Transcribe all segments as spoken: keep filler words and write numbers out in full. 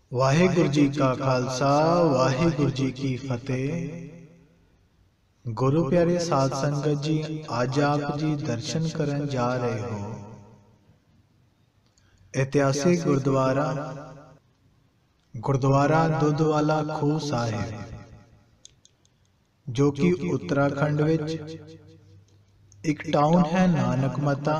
वाहिगुरु जी का खालसा वाहिगुरु जी की फतेह। गुरु प्यारे साध संगत जी, आज आप जी दर्शन करन जा रहे हो ऐतिहासिक गुरुद्वारा गुरुद्वारा दुधवाला खूह साहिब, जो कि उत्तराखंड विच एक टाउन है नानकमता।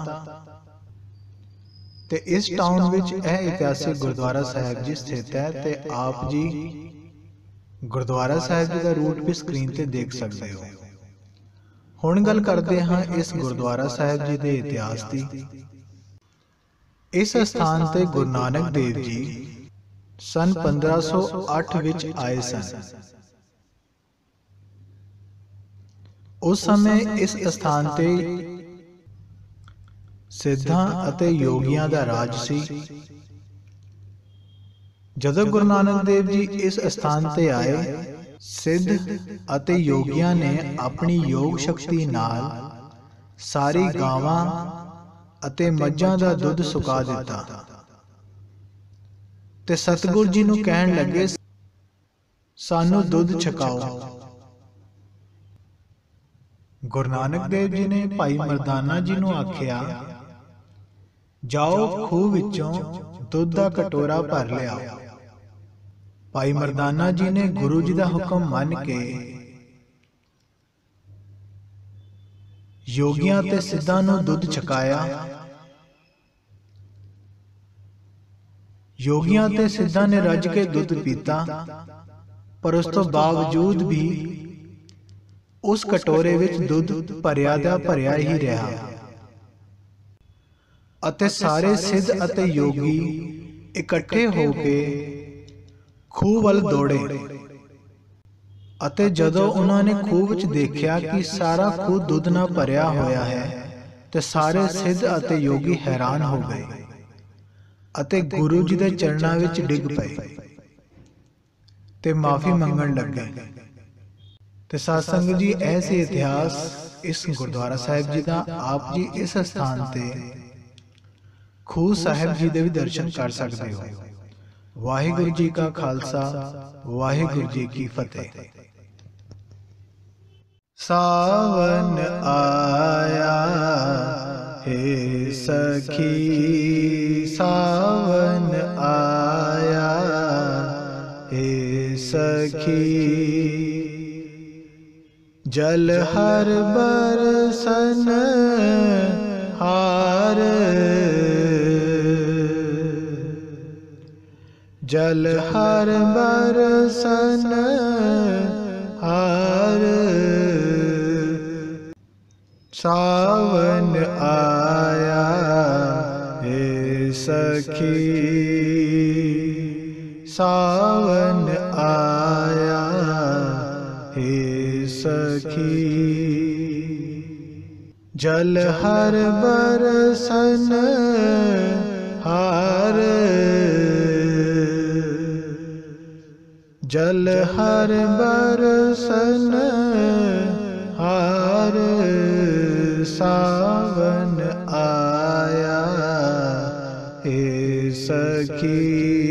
ते इस टाउन विच यह इतिहासिक गुरुद्वारा साहिब जी स्थित है। ते आप जी गुरुद्वारा साहिब जी का रूट भी स्क्रीन ते देख सकते हो। हुण गल करते हाँ इस गुरुद्वारा साहिब जी के इतिहास की। इस स्थान ते गुरु नानक देव जी सन पंद्रह सौ अठ विच आए सन। उस समय इस स्थान ते सिद्धां अते योगियां दा राज सी। जदों गुरु नानक देव जी इस स्थान ते आए, सिद्ध अते योगियां ने अपनी योग शक्ति नाल सारी गावां अते मज्जां दा दुध सुका दिता ते सतगुरु जी नूं कहण लगे, सानू दुध छकाओ। गुरु नानक देव जी ने भाई मरदाना जी नूं आखिया, जाओ खूह विचों दुध दा कटोरा भर लिया। भाई मरदाना जी ने गुरु जी दा हुक्म मन के योगियां ते सिद्धां नूं दुध छकाया। योगियां ते सिद्धां ने रज के दुध पीता, पर उस तो बावजूद भी उस कटोरे विच दुध भरिया दा भरिया ही रहा। अते सारे सिद्ध अते योगी इकट्ठे होके खूह वल दौड़े। अते जदों उन्होंने खूह विच देखिया कि सारा खूह दुध ना भरिया होया है, ते सारे सिद्ध अते योगी हैरान हो गए अते गुरु जी दे चरणां विच डिग पए ते माफी मंगण लगे। ते साध संगत जी, ऐसे इतिहास इस गुरुद्वारा साहिब जी का आप जी इस स्थान ते खूह साहिब जी दे भी दर्शन कर सकते हो। वाहिगुरु जी का खालसा वाहिगुरु जी की फतेह। सावन आया हे सखी, सावन आया हे सखी, जल हर बरसन हार, जल हर बरसन हार, सावन आया हे सखी, सावन आया हे सखी, जल हर बरसन हार, जल हर बरसन हार, सावन आया हे सखी,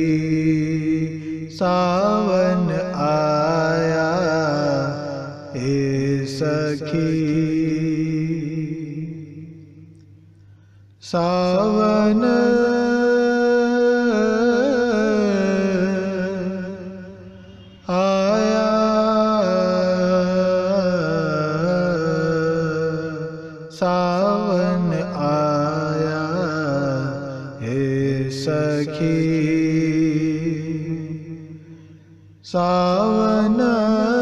सावन आया हे सखी, सावन आया, सावन आया हे सखी, सावन